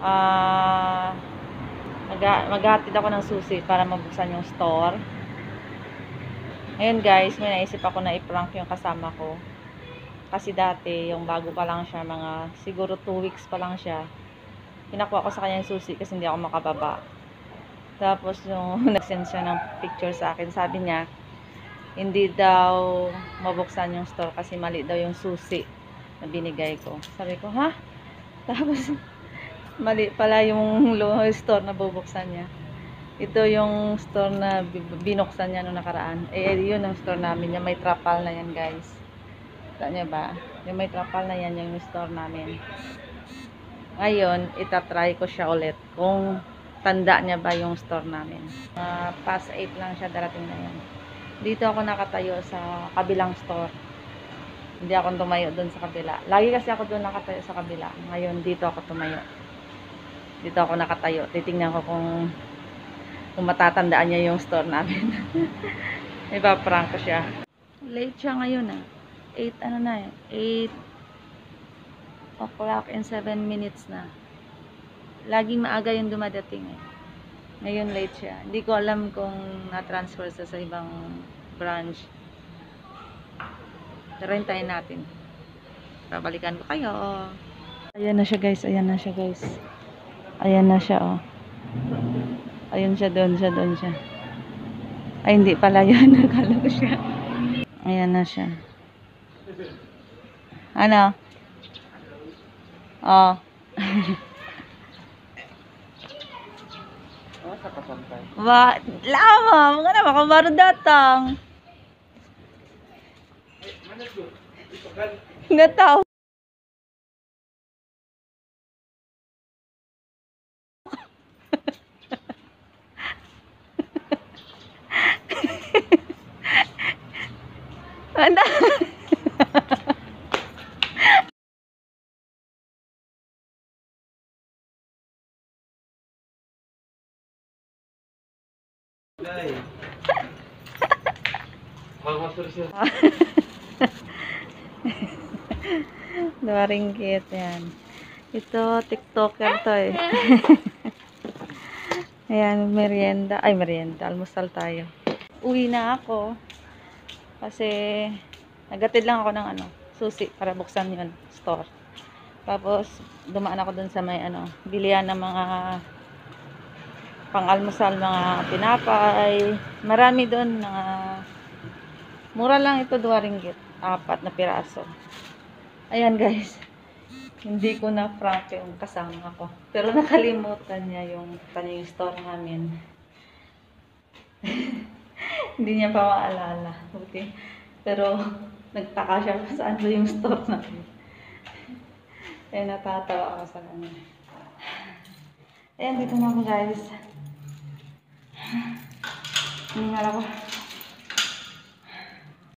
Ah, maghahatid ako ng susi para mabuksan yung store. Ngayon guys, may naisip ako na i-prank yung kasama ko. Kasi dati, yung bago pa lang siya, mga siguro 2 weeks pa lang siya, pinakuha ko sa kanya yung susi kasi hindi ako makababa. Tapos yung nag-send siya ng picture sa akin, sabi niya, hindi daw mabuksan yung store kasi mali daw yung susi na binigay ko. Sabi ko, ha? Tapos, mali pala yung store na bubuksan niya. Ito yung store na binuksan niya nung nakaraan. Yun ang store namin. Yung may trapal na yan, guys. Kita niya ba? Yung may trapal na yan, yung store namin. Ngayon, itatry ko siya ulit kung tanda niya ba yung store namin. Past 8 lang siya, darating na yan. Dito ako nakatayo sa kabilang store. Hindi ako tumayo doon sa kabila. Lagi kasi ako doon nakatayo sa kabila. Ngayon, dito ako tumayo. Dito ako nakatayo. Titingnan ko kung matatandaan niya yung store namin. Ipaprank ko siya. Late siya ngayon 8 ano na 8 o'clock and 7 minutes na. Laging maaga yung dumadating Ngayon late siya. Hindi ko alam kung na-transfer sa ibang branch. Pero hintayin natin. Babalikan ko kayo. Ayan na siya guys. Ayan na siya guys. Ayan na siya Ayun siya, doon siya. Ay, hindi pala yan. Nakala ko siya. Ayan na siya. Ano? Oh. Wa, lama. Mga na, baka baru datang. Nggak tahu. Anda. Ringgit yan. Ito, TikToker to Ayan, merienda. Ay, merienda. Almusal tayo. Uwi na ako. Kasi, nagatid lang ako ng susi para buksan yun, store. Tapos, dumaan ako dun sa may bilihan ng mga pang-almusal, mga tinapay. Marami dun, mura lang ito, 2 ringgit. 4 na piraso. Ayan guys. Hindi ko na prank yung kasama ko. Pero nakalimutan niya yung store namin. Hindi niya pa maalala. Okay. Pero nagtaka siya kung saan ba yung store namin. Kaya natatawa ako sa kanya. Ayan, dito na ako guys. Hiningal ako.